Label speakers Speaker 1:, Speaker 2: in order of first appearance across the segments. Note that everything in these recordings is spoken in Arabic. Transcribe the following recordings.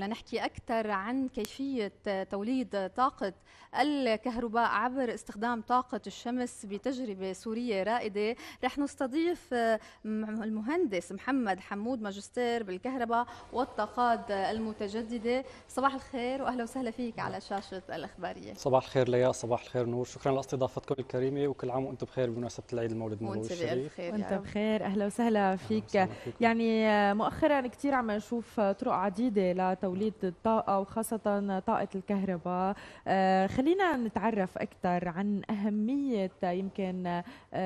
Speaker 1: لنحكي أكثر عن كيفية توليد طاقة الكهرباء عبر استخدام طاقة الشمس بتجربة سورية رائدة. رح نستضيف المهندس محمد حمود، ماجستير بالكهرباء والطاقات المتجددة. صباح الخير وأهلا وسهلا فيك على شاشة الإخبارية.
Speaker 2: صباح الخير ليا، صباح الخير نور، شكرا لاستضافتكم الكريمة وكل عام وانتم بخير بمناسبة العيد المولد النبوي
Speaker 1: وانت
Speaker 2: الشريف.
Speaker 1: بألف خير
Speaker 3: وانت
Speaker 1: يا رب.
Speaker 3: بخير، اهلا وسهلا فيك.
Speaker 2: وسهلا فيكم.
Speaker 3: يعني مؤخرا كثير عم نشوف طرق عديده لتوليد الطاقه وخاصه طاقه الكهرباء. خلينا نتعرف اكثر عن اهميه يمكن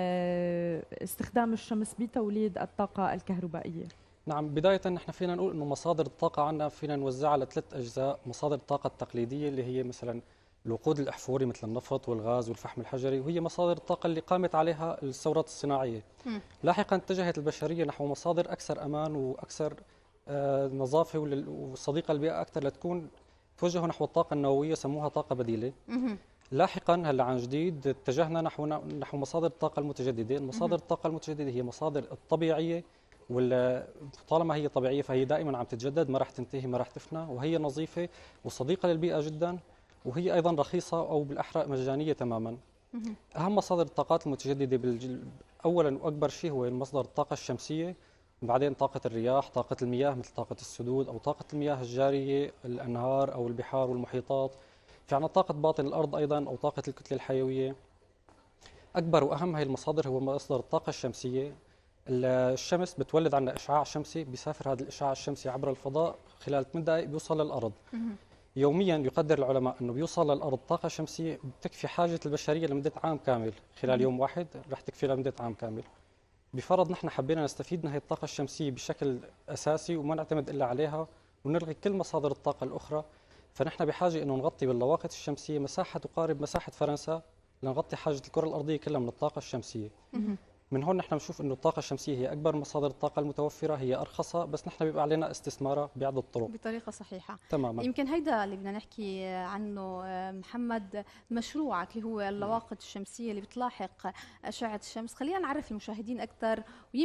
Speaker 3: استخدام الشمس بتوليد الطاقه الكهربائيه.
Speaker 2: نعم، بداية نحن فينا نقول انه مصادر الطاقة عندنا فينا نوزعها لثلاث اجزاء. مصادر الطاقة التقليدية اللي هي مثلا الوقود الاحفوري مثل النفط والغاز والفحم الحجري، وهي مصادر الطاقة اللي قامت عليها الثورات الصناعية. لاحقا اتجهت البشرية نحو مصادر اكثر امان واكثر نظافة وصديقة للبيئة اكثر، لتكون توجهوا نحو الطاقة النووية، سموها طاقة بديلة. لاحقا هلا عن جديد اتجهنا نحو مصادر الطاقة المتجددة. مصادر الطاقة المتجددة هي مصادر الطبيعية، طالما هي طبيعية فهي دائما عم تتجدد، ما راح تنتهي، ما راح تفنى، وهي نظيفة وصديقة للبيئة جدا، وهي أيضا رخيصة أو بالأحرى مجانية تماما. أهم مصادر الطاقات المتجددة أولا وأكبر شيء هو مصدر الطاقة الشمسية، وبعدين طاقة الرياح، طاقة المياه مثل طاقة السدود أو طاقة المياه الجارية، الأنهار أو البحار والمحيطات. في عنا طاقة باطن الأرض أيضا أو طاقة الكتلة الحيوية. أكبر وأهم هذه المصادر هو مصدر الطاقة الشمسية. الشمس بتولد عنا إشعاع شمسي، بيسافر هذا الإشعاع الشمسي عبر الفضاء، خلال 8 دقائق بيوصل للأرض. يوميا يقدر العلماء أنه بيوصل للأرض طاقة شمسية بتكفي حاجة البشرية لمدة عام كامل. خلال يوم واحد رح تكفي لمدة عام كامل. بفرض نحن حبينا نستفيد من هذه الطاقة الشمسية بشكل أساسي وما نعتمد إلا عليها ونلغي كل مصادر الطاقة الأخرى، فنحن بحاجة أنه نغطي باللواقط الشمسية مساحة تقارب مساحة فرنسا لنغطي حاجة الكرة الأرضية كلها من الطاقة الشمسية. من هون نحن بنشوف انه الطاقه الشمسيه هي اكبر مصادر الطاقه المتوفره، هي ارخصها، بس نحن بيبقى علينا استثمارها بعدة الطرق
Speaker 1: بطريقة صحيحة.
Speaker 2: تماما.
Speaker 1: يمكن هيدا اللي بدنا نحكي عنه محمد، مشروعك اللي هو اللواقط الشمسية اللي بتلاحق أشعة الشمس. خلينا نعرف المشاهدين أكثر،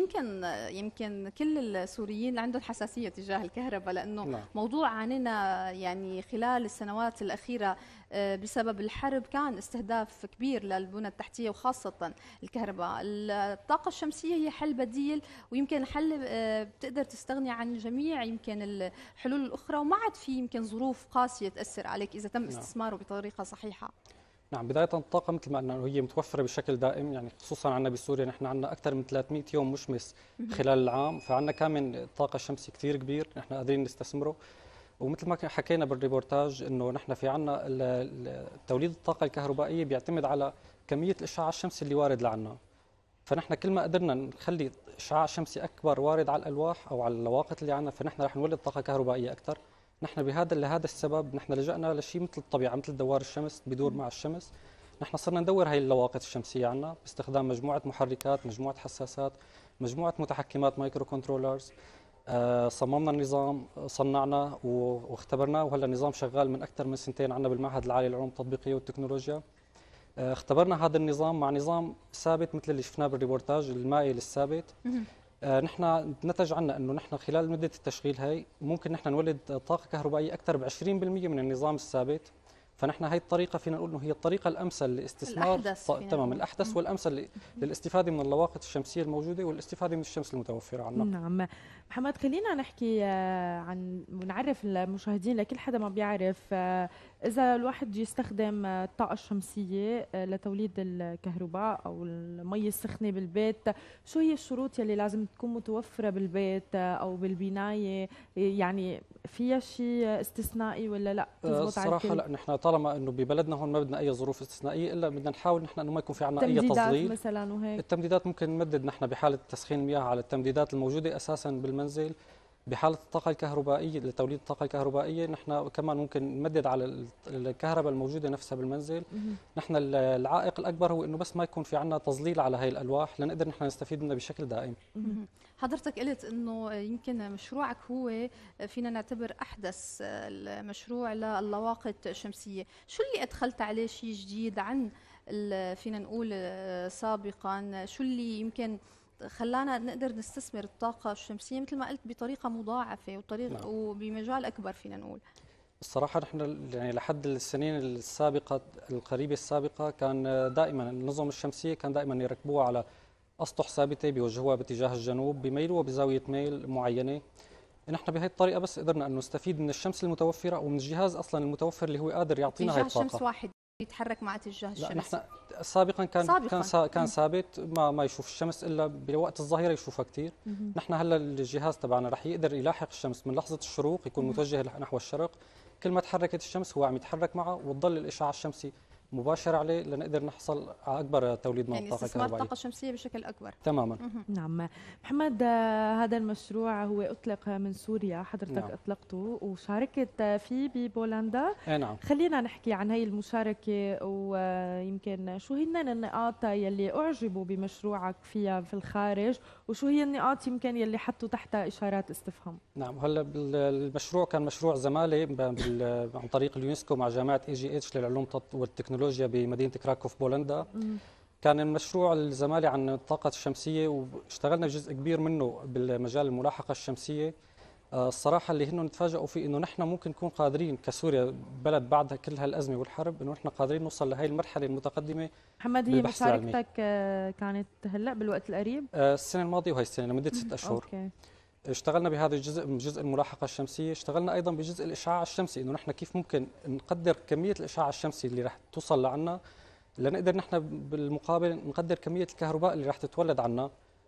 Speaker 1: ويمكن كل السوريين اللي عندهم حساسية تجاه الكهرباء، لأنه موضوع عانينا يعني خلال السنوات الأخيرة بسبب الحرب كان استهداف كبير للبنى التحتية وخاصة الكهرباء. الطاقة الشمسية هي حل بديل، ويمكن حل بتقدر تستغني عن جميع يمكن الحلول الأخرى، وما عاد في يمكن ظروف قاسية تأثر عليك إذا تم استثماره بطريقة صحيحة.
Speaker 2: نعم، بداية الطاقة مثل ما قلنا هي متوفرة بشكل دائم، يعني خصوصا عندنا بسوريا نحن عندنا أكثر من 300 يوم مشمس خلال العام، فعندنا كمان الطاقة الشمسي كثير كبير نحن قادرين نستثمره. ومثل ما حكينا بالريبورتاج انه نحن في عنا توليد الطاقه الكهربائيه بيعتمد على كميه الاشعاع الشمسي اللي وارد لعنا، فنحن كل ما قدرنا نخلي اشعاع شمسي اكبر وارد على الالواح او على اللواقط اللي عنا، فنحن رح نولد طاقه كهربائيه اكثر. نحن لهذا السبب نحن لجأنا لشيء مثل الطبيعه، مثل دوار الشمس بيدور مع الشمس. نحن صرنا ندور هاي اللواقط الشمسيه عنا باستخدام مجموعه محركات، مجموعه حساسات، مجموعه متحكمات مايكرو كنترولرز. صممنا النظام، صنعناه واختبرناه، وهلا النظام شغال من اكثر من سنتين عندنا بالمعهد العالي للعلوم التطبيقيه والتكنولوجيا. اختبرنا هذا النظام مع نظام ثابت مثل اللي شفناه بالريبورتاج، المائل الثابت. نحن نتج عنا انه نحن خلال مده التشغيل هي ممكن نحن نولد طاقه كهربائيه اكثر ب 20% من النظام الثابت. فنحن هي الطريقه فينا نقول انه هي الطريقه الامثل لاستثمار تمام الأحدث والامثل للاستفاده من اللواقط الشمسيه الموجوده والاستفاده من الشمس المتوفره عنا.
Speaker 3: نعم محمد، خلينا نحكي عن ونعرف المشاهدين، لكل حدا ما بيعرف اذا الواحد يستخدم الطاقه الشمسيه لتوليد الكهرباء او المي السخنه بالبيت، شو هي الشروط يلي لازم تكون متوفره بالبيت او بالبنايه؟ يعني فيها شيء استثنائي ولا لا تزبط على الكل؟
Speaker 2: صراحه لا، نحن طالما انه ببلدنا هون ما بدنا اي ظروف استثنائيه، الا بدنا نحاول نحن انه ما يكون في عندنا اي تظليل
Speaker 3: مثلا وهيك.
Speaker 2: التمديدات ممكن نمدد نحن بحاله تسخين المياه على التمديدات الموجوده اساسا بالمنزل. بحاله الطاقه الكهربائيه لتوليد الطاقه الكهربائيه نحن كمان ممكن نمدد على الكهرباء الموجوده نفسها بالمنزل. نحن العائق الاكبر هو انه بس ما يكون في عندنا تظليل على هي الالواح لنقدر نحن نستفيد منها بشكل دائم.
Speaker 1: حضرتك قلت انه يمكن مشروعك هو فينا نعتبر احدث المشروع للواقط الشمسيه، شو اللي ادخلت عليه شيء جديد عن فينا نقول سابقا؟ شو اللي يمكن خلانا نقدر نستثمر الطاقة الشمسية مثل ما قلت بطريقة مضاعفة
Speaker 2: نعم.
Speaker 1: وبمجال أكبر فينا نقول.
Speaker 2: الصراحة نحن يعني لحد السنين السابقة القريبة السابقة كان دائما النظم الشمسية كان دائما يركبوها على أسطح ثابتة بيوجهوها باتجاه الجنوب بيميلوها بزاوية ميل معينة. نحن بهي الطريقة بس قدرنا أن نستفيد من الشمس المتوفرة ومن الجهاز أصلا المتوفر اللي هو قادر يعطينا هاي
Speaker 1: اتجاه
Speaker 2: الطاقة.
Speaker 1: شمس واحد يتحرك مع اتجاه
Speaker 2: لا
Speaker 1: الشمس.
Speaker 2: نحن سابقا كان ثابت ما يشوف الشمس الا بوقت الظهيره يشوفها كثير. نحن هلا الجهاز تبعنا رح يقدر يلاحق الشمس من لحظه الشروق يكون متوجه نحو الشرق، كل ما تحركت الشمس هو عم يتحرك معها وتضل الاشعاع الشمسي مباشر عليه لنقدر نحصل على اكبر توليد من
Speaker 1: يعني
Speaker 2: الطاقه
Speaker 1: استثمار
Speaker 2: الكهربائيه.
Speaker 1: الطاقة الشمسية بشكل أكبر.
Speaker 2: تماما.
Speaker 3: نعم محمد، هذا المشروع هو أطلق من سوريا، حضرتك
Speaker 2: نعم.
Speaker 3: أطلقته وشاركت فيه ببولندا.
Speaker 2: اي نعم.
Speaker 3: خلينا نحكي عن هي المشاركة ويمكن شو هن النقاط يلي أعجبوا بمشروعك فيها في الخارج، وشو هي النقاط يمكن يلي حطوا تحتها إشارات استفهام.
Speaker 2: نعم هلا المشروع كان مشروع زمالة عن طريق اليونسكو مع جامعة AGH للعلوم والتكنولوجيا بمدينة كراكوف بولندا. كان المشروع الزمالي عن الطاقة الشمسية واشتغلنا جزء كبير منه بالمجال الملاحقة الشمسية. الصراحة اللي هن نتفاجئوا فيه إنه نحن ممكن نكون قادرين كسوريا بلد بعد كل هالأزمة والحرب إنه نحن قادرين نوصل لهي المرحلة المتقدمة.
Speaker 3: محمد، هي مشاركتك كانت هلا بالوقت القريب؟
Speaker 2: السنة الماضية وهي السنة لمدة 6 أشهر.
Speaker 3: أوكي.
Speaker 2: اشتغلنا بهذا الجزء من جزء الملاحقة الشمسية، اشتغلنا أيضا بجزء الإشعاع الشمسي إنه نحن كيف ممكن نقدر كمية الإشعاع الشمسي اللي رح توصل لعنا لنقدر نحن بالمقابل نقدر كمية الكهرباء اللي رح تتولد عنا.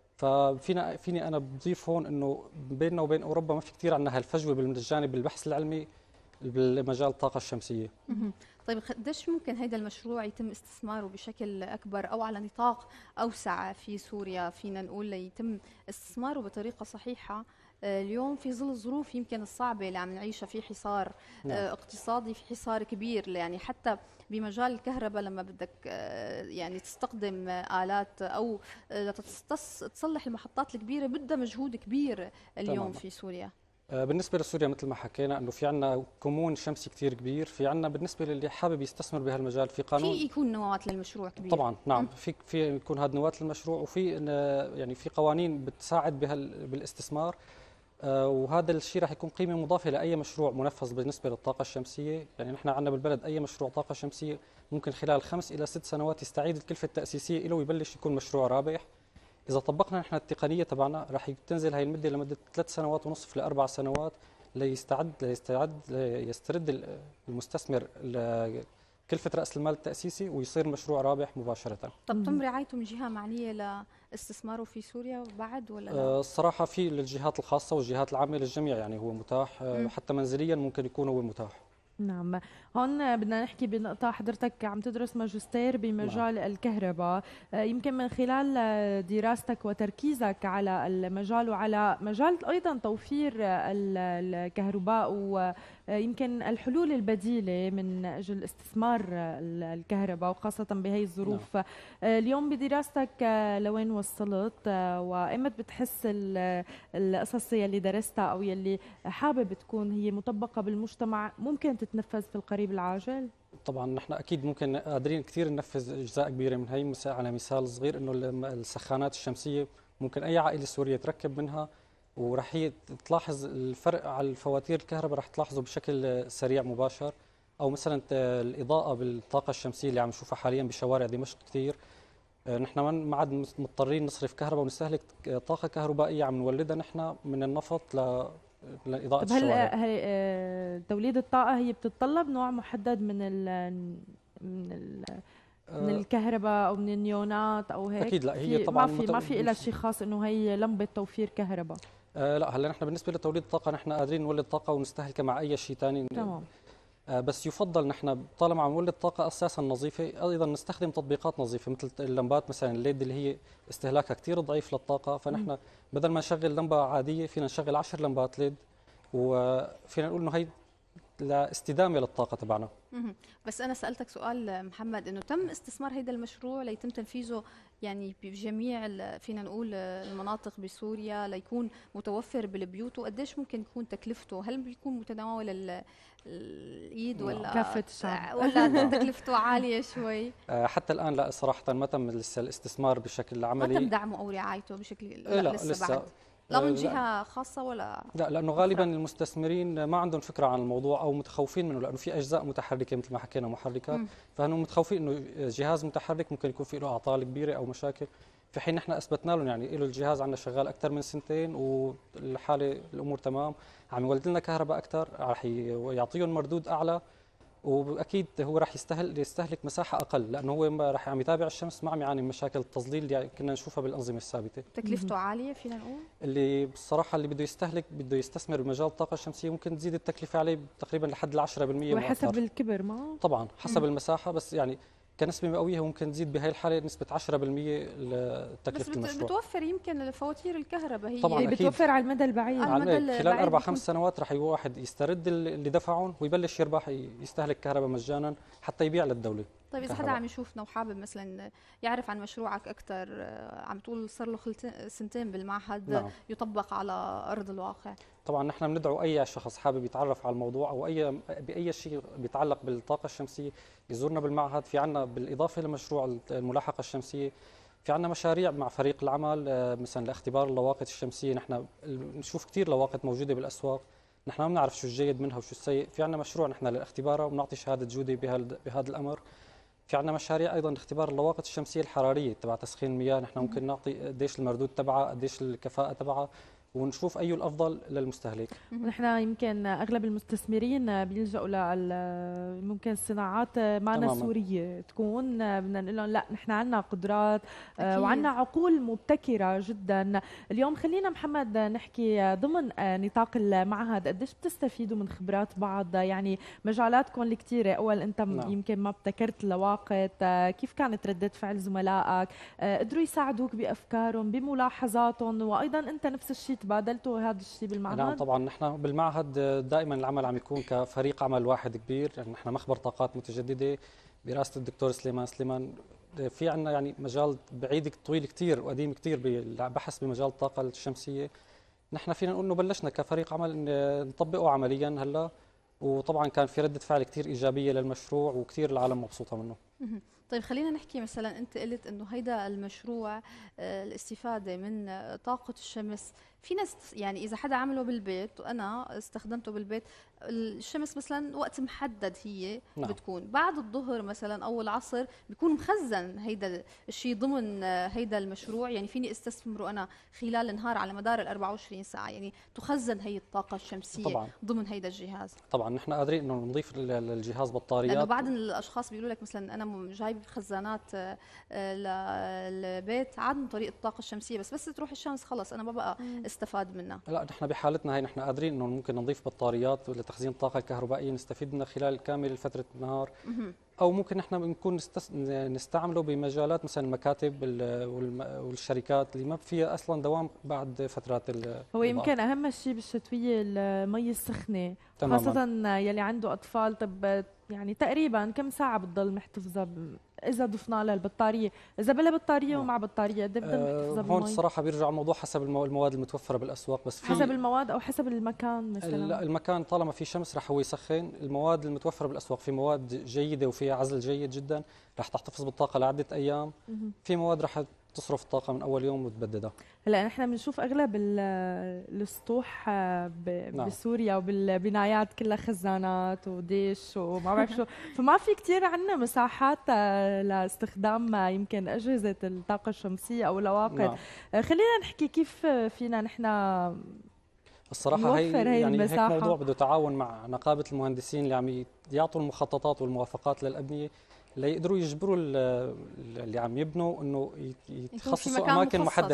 Speaker 2: فيني أنا بضيف هون إنه بيننا وبين أوروبا ما في كثير عندنا هالفجوة بالجانب البحث العلمي بالمجال الطاقة الشمسية.
Speaker 1: طيب قديش ممكن هذا المشروع يتم استثماره بشكل أكبر أو على نطاق أوسع في سوريا فينا نقول يتم استثماره بطريقة صحيحة اليوم في ظل الظروف يمكن الصعبة اللي عم نعيشها، في حصار اقتصادي، في حصار كبير، يعني حتى بمجال الكهرباء لما بدك يعني تستخدم آلات أو تصلح المحطات الكبيرة بدها مجهود كبير اليوم
Speaker 2: تمام.
Speaker 1: في سوريا.
Speaker 2: بالنسبة لسوريا مثل ما حكينا انه في عندنا كمون شمسي كثير كبير، في عندنا بالنسبة للي حابب يستثمر بهالمجال في قانون
Speaker 1: في يكون نواة للمشروع كبير.
Speaker 2: طبعا نعم في يكون هذا نواة للمشروع، وفي يعني في قوانين بتساعد بالاستثمار. وهذا الشيء راح يكون قيمة مضافة لأي مشروع منفذ بالنسبة للطاقة الشمسية. يعني نحن عندنا بالبلد أي مشروع طاقة شمسية ممكن خلال 5 إلى 6 سنوات يستعيد الكلفة التأسيسية له ويبلش يكون مشروع رابح. إذا طبقنا نحن التقنية تبعنا راح تنزل هاي المدة لمدة 3 سنوات ونصف ل4 سنوات يسترد المستثمر كلفة رأس المال التأسيسي ويصير مشروع رابح مباشرة.
Speaker 1: طب تم رعايته من جهة معنية لاستثماره في سوريا بعد ولا لا؟
Speaker 2: الصراحة في للجهات الخاصة والجهات العامة للجميع، يعني هو متاح حتى منزليا ممكن يكون هو متاح.
Speaker 3: نعم، هون بدنا نحكي بنقطة، حضرتك عم تدرس ماجستير بمجال الكهرباء، يمكن من خلال دراستك وتركيزك على المجال وعلى مجال أيضا توفير الكهرباء ويمكن الحلول البديلة من أجل استثمار الكهرباء وخاصة بهي الظروف. نعم. اليوم بدراستك لوين وصلت وإمتى بتحس القصص يلي درستها أو يلي حابب تكون هي مطبقة بالمجتمع ممكن تتنفذ في القريب العاجل؟
Speaker 2: طبعا نحن اكيد ممكن قادرين كثير ننفذ اجزاء كبيره من هي. على مثال صغير انه السخانات الشمسيه ممكن اي عائله سوريه تركب منها، وراح هي تلاحظ الفرق على الفواتير الكهرباء راح تلاحظه بشكل سريع مباشر. او مثلا الاضاءه بالطاقه الشمسيه اللي عم نشوفها حاليا بشوارع دمشق كثير، نحن ما عاد مضطرين نصرف كهرباء ونستهلك طاقه كهربائيه عم نولدها نحن من النفط لإضاءة الشوارع.
Speaker 3: هل توليد الطاقة هي بتتطلب نوع محدد من الكهرباء او من النيونات او هيك؟
Speaker 2: اكيد لا، هي طبعا
Speaker 3: ما في لها شيء خاص انه هي لمبة توفير كهرباء.
Speaker 2: لا هلا نحن بالنسبة لتوليد الطاقة نحن قادرين نولد طاقة ونستهلكها مع اي شيء ثاني.
Speaker 3: تمام.
Speaker 2: بس يفضل نحن طالما عم نولد طاقة اساسا نظيفة ايضا نستخدم تطبيقات نظيفة مثل اللمبات مثلا الليد اللي هي استهلاكها كثير ضعيف للطاقة، فنحن بدل ما نشغل لمبة عادية فينا نشغل 10 لمبات ليد، وفينا نقول انه هي لاستدامه للطاقه تبعنا.
Speaker 1: بس انا سالتك سؤال محمد، انه تم استثمار هذا المشروع ليتم تنفيذه يعني بجميع فينا نقول المناطق بسوريا ليكون متوفر بالبيوت، وقديش ممكن يكون تكلفته؟ هل بيكون متناول الايد ولا
Speaker 3: كافة الشعب
Speaker 1: ولا تكلفته عاليه شوي؟
Speaker 2: حتى الان لا صراحه ما تم لسه الاستثمار بشكل عملي،
Speaker 1: ما تم دعمه او رعايته بشكل
Speaker 2: لا
Speaker 1: لسه بعد؟ لا من جهه خاصه ولا
Speaker 2: لا، لانه غالبا المستثمرين ما عندهم فكره عن الموضوع او متخوفين منه، لانه في اجزاء متحركه مثل ما حكينا محركات، فانهم متخوفين انه جهاز متحرك ممكن يكون في له اعطال كبيره او مشاكل، في حين نحن اثبتنا لهم يعني له الجهاز عندنا شغال اكثر من سنتين والحاله الامور تمام، عم يولد لنا كهرباء اكثر، راح يعطيهم مردود اعلى، واكيد هو راح يستهلك مساحه اقل، لانه هو راح عم يتابع الشمس، ما عم يعاني من مشاكل التظليل اللي كنا نشوفها بالانظمه الثابته.
Speaker 1: تكلفته عاليه فينا نقول؟
Speaker 2: اللي بصراحه اللي بده يستثمر بمجال الطاقه الشمسيه ممكن تزيد التكلفه عليه تقريبا لحد 10%
Speaker 3: وحسب الكبر ما
Speaker 2: طبعا حسب المساحه، بس يعني كنسبه مئويه ممكن تزيد بهي الحاله نسبه 10% لتكلفه
Speaker 1: بس
Speaker 2: المشروع.
Speaker 1: بتوفر يمكن فواتير الكهرباء، هي
Speaker 2: طبعا
Speaker 3: بتوفر على المدى البعيد،
Speaker 1: على المدى
Speaker 2: خلال
Speaker 1: البعيد
Speaker 2: 4-5 سنوات رح واحد يسترد اللي دفعهم ويبلش يربح، يستهلك كهرباء مجانا حتى يبيع للدوله.
Speaker 1: طيب اذا حدا عم يشوفنا وحابب مثلا يعرف عن مشروعك اكثر، عم تقول صار له سنتين بالمعهد،
Speaker 2: نعم.
Speaker 1: يطبق على ارض الواقع،
Speaker 2: طبعا نحن بندعو اي شخص حابب يتعرف على الموضوع او باي شيء بيتعلق بالطاقه الشمسيه يزورنا بالمعهد. في عندنا بالاضافه لمشروع الملاحقه الشمسيه في عندنا مشاريع مع فريق العمل، مثلا لاختبار اللواقط الشمسيه، نحن نشوف كثير لواقط موجوده بالاسواق، نحن ما بنعرف شو الجيد منها وشو السيء، في عندنا مشروع نحن لاختبارها وبنعطي شهاده جوده بهذا الامر. في عندنا مشاريع ايضا لاختبار اللواقط الشمسيه الحراريه تبع تسخين المياه، نحن ممكن نعطي قديش المردود تبعها، قديش الكفاءه تبعها، ونشوف أي الأفضل للمستهلك.
Speaker 3: نحن يمكن أغلب المستثمرين بيلجأوا ممكن الصناعات معنا سورية تكون، بدنا نقول لهم لا نحن عندنا قدرات وعندنا عقول مبتكرة جدا. اليوم خلينا محمد نحكي ضمن نطاق المعهد قديش بتستفيدوا من خبرات بعض، يعني مجالاتكم الكثيرة، أول أنت يمكن ما ابتكرت لواقط، كيف كانت ردة فعل زملائك؟ قدروا يساعدوك بأفكارهم بملاحظاتهم، وأيضا أنت نفس الشيء تبادلتوا هذا الشيء بالمعهد؟
Speaker 2: نعم طبعا، نحن بالمعهد دائما العمل عم يكون كفريق عمل واحد كبير، يعني نحن مخبر طاقات متجدده برئاسه الدكتور سليمان. في عندنا يعني مجال بعيد طويل كثير وقديم كثير بالبحث بمجال الطاقه الشمسيه، نحن فينا نقول انه بلشنا كفريق عمل نطبقه عمليا هلا، وطبعا كان في رده فعل كثير ايجابيه للمشروع وكثير العالم مبسوطه منه.
Speaker 1: طيب خلينا نحكي مثلا، انت قلت انه هيدا المشروع الاستفاده من طاقه الشمس، في ناس يعني اذا حدا عمله بالبيت وانا استخدمته بالبيت، الشمس مثلا وقت محدد هي
Speaker 2: نعم.
Speaker 1: بتكون بعد الظهر مثلا او العصر، بيكون مخزن هيدا الشيء ضمن هيدا المشروع، يعني فيني استثمره انا خلال النهار على مدار ال 24 ساعه، يعني تخزن هي الطاقه الشمسيه
Speaker 2: طبعا
Speaker 1: ضمن هيدا الجهاز.
Speaker 2: طبعا نحن قادرين انه نضيف للجهاز بطاريات،
Speaker 1: لانه بعض الاشخاص بيقولوا لك مثلا انا جايب خزانات للبيت عن طريق الطاقه الشمسيه، بس تروح الشمس خلص انا ما بقى استفاد منها.
Speaker 2: لا نحن بحالتنا هي نحن قادرين انه ممكن نضيف بطاريات لتخزين الطاقه الكهربائيه نستفيد منها خلال كامل فتره النهار، او ممكن نحن بنكون نستعمله بمجالات مثلا المكاتب والشركات اللي ما فيها اصلا دوام بعد فترات
Speaker 3: هو يمكن اهم شيء بالشتويه المي السخنه،
Speaker 2: تماماً.
Speaker 3: خاصه يلي عنده اطفال. طب يعني تقريبا كم ساعه بتضل محتفظه اذا ضفنا لها البطاريه، اذا بلا بطاريه ومع بطاريه قد ايه بتضل محتفظه بالمي؟
Speaker 2: هون الصراحه بيرجع الموضوع حسب المواد المتوفره بالاسواق، بس في
Speaker 3: حسب المواد او حسب المكان مثلا؟
Speaker 2: لا المكان طالما في شمس رح هو يسخن. المواد المتوفره بالاسواق في مواد جيده وفيها عزل جيد جدا رح تحتفظ بالطاقه لعده ايام، في مواد رح تصرف الطاقه من اول يوم وتبددها.
Speaker 3: هلا نحن بنشوف اغلب السطوح بسوريا وبالبنايات كلها خزانات وديش وما بعرف شو، فما في كثير عندنا مساحات لاستخدام يمكن اجهزه الطاقه الشمسيه او لواقط.
Speaker 2: نعم.
Speaker 3: خلينا نحكي كيف فينا نحن
Speaker 2: الصراحه هي يعني هيك
Speaker 3: المساحة.
Speaker 2: موضوع بده تعاون مع نقابه المهندسين اللي عم يعطوا المخططات والموافقات للابنيه ليقدروا يجبروا اللي عم يبنوا انه يتخصصوا اماكن محدده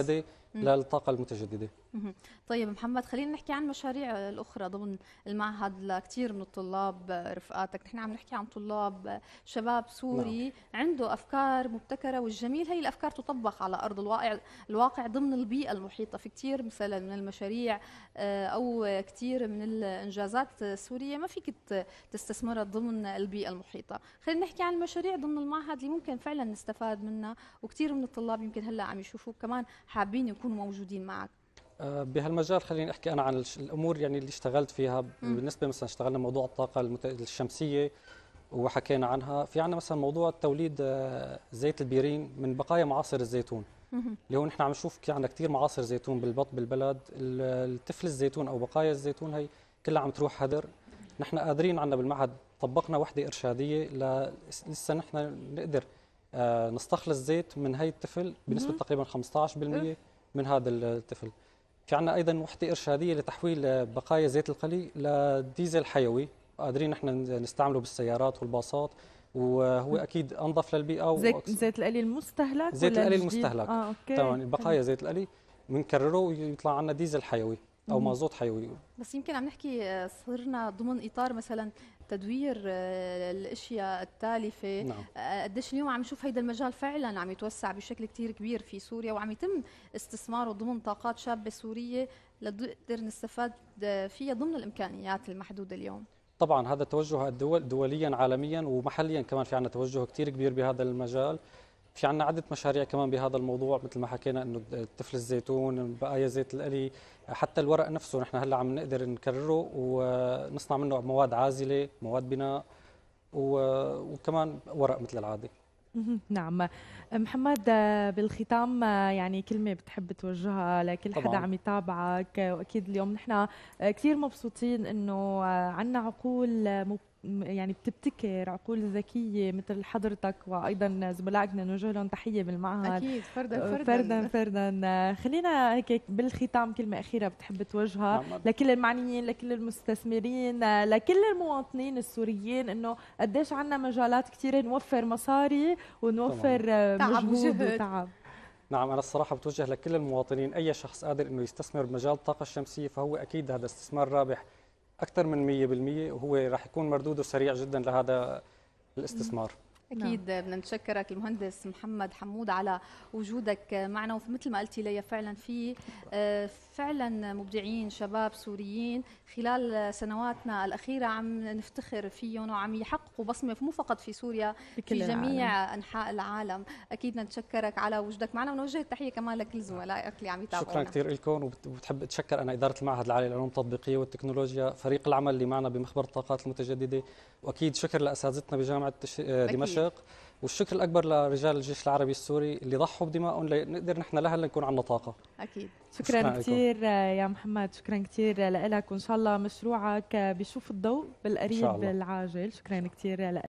Speaker 2: للطاقة المتجددة.
Speaker 1: طيب محمد، خلينا نحكي عن المشاريع الأخرى ضمن المعهد لكثير من الطلاب رفقاتك. نحن عم نحكي عن طلاب شباب سوري عنده أفكار مبتكرة، والجميل هي الأفكار تطبق على أرض الواقع ضمن البيئة المحيطة. في كثير مثلا من المشاريع أو كثير من الإنجازات السورية ما فيك تستثمرها ضمن البيئة المحيطة. خلينا نحكي عن المشاريع ضمن المعهد اللي ممكن فعلا نستفاد منها، وكثير من الطلاب يمكن هلا عم يشوفوك كمان حابين يكونوا موجودين معك.
Speaker 2: بهالمجال خليني احكي انا عن الامور يعني اللي اشتغلت فيها. بالنسبه مثلا اشتغلنا موضوع الطاقه الشمسيه وحكينا عنها. في عندنا مثلا موضوع توليد زيت البيرين من بقايا معاصر الزيتون، اللي هو نحن عم نشوف عندنا كثير معاصر زيتون بالبلد. التفل الزيتون او بقايا الزيتون هي كلها عم تروح هدر. نحن قادرين عندنا بالمعهد طبقنا وحده ارشاديه لسه نحن نقدر نستخلص زيت من هي التفل بنسبه تقريبا 15% من هذا التفل. في عندنا ايضا وحده ارشاديه لتحويل بقايا زيت القلي لديزل حيوي، قادرين نحن نستعمله بالسيارات والباصات، وهو اكيد انظف للبيئه.
Speaker 3: زيت القلي المستهلك
Speaker 2: زيت
Speaker 3: ولا
Speaker 2: القلي
Speaker 3: الجديد؟
Speaker 2: المستهلك.
Speaker 3: اوكي.
Speaker 2: تمام. بقايا زيت القلي بنكرره ويطلع عنا ديزل حيوي او مازوت حيوي.
Speaker 1: بس يمكن عم نحكي صرنا ضمن اطار مثلا تدوير الاشياء التالفه.
Speaker 2: نعم.
Speaker 1: قديش اليوم عم نشوف هيدا المجال فعلا عم يتوسع بشكل كتير كبير في سوريا، وعم يتم استثماره ضمن طاقات شابه سوريه لنقدر نستفاد فيها ضمن الامكانيات المحدوده اليوم.
Speaker 2: طبعا هذا توجه الدول دوليا عالميا ومحليا كمان. في عندنا توجه كتير كبير بهذا المجال. في عندنا عدة مشاريع كمان بهذا الموضوع، مثل ما حكينا انه تفل الزيتون، بقايا زيت القلي، حتى الورق نفسه نحن هلا عم نقدر نكرره ونصنع منه مواد عازلة، مواد بناء، وكمان ورق مثل العادة.
Speaker 3: نعم. محمد، بالختام يعني كلمة بتحب توجهها لكل حدا عم يتابعك؟ وأكيد اليوم نحن كثير مبسوطين إنه عنا عقول يعني بتبتكر، عقول ذكية مثل حضرتك، وأيضا زملائنا نوجه لهم تحية بالمعهد.
Speaker 1: أكيد فردا
Speaker 3: فردا فردا. خلينا هيك بالختام كلمة أخيرة بتحب توجهها لكل المعنيين، لكل المستثمرين، لكل المواطنين السوريين، إنه قديش عنا مجالات كثيرة نوفر مصاري ونوفر مجهود وتعب.
Speaker 2: نعم، أنا الصراحة بتوجه لكل المواطنين. أي شخص قادر إنه يستثمر بمجال الطاقة الشمسية فهو أكيد هذا استثمار رابح أكثر من 100%، وهو راح يكون مردوده سريع جدا لهذا الاستثمار.
Speaker 1: أكيد. بدنا نتشكرك المهندس محمد حمود على وجودك معنا. ومثل ما قلتي لي فعلا في فعلا مبدعين شباب سوريين خلال سنواتنا الأخيرة عم نفتخر فيهم وعم يحققوا بصمة مو فقط في سوريا، في جميع أنحاء العالم. أكيد نتشكرك على وجودك معنا، ونوجه التحية كمان لكل زملائك اللي عم يتابعونا.
Speaker 2: شكرا كثير لكم. وبتحب أتشكر أنا إدارة المعهد العالي للعلوم التطبيقية والتكنولوجيا، فريق العمل اللي معنا بمخبر الطاقات المتجددة، وأكيد شكر لأساتذتنا بجامعة دمشق. والشكر الأكبر لرجال الجيش العربي السوري اللي ضحوا بدمائهم لنقدر نحن لهلا نكون عندنا طاقة.
Speaker 1: أكيد.
Speaker 3: شكرا كثير يا محمد، شكرا كثير لك، وإن شاء الله مشروعك بيشوف الضوء بالقريب العاجل. شكرا كثير لك.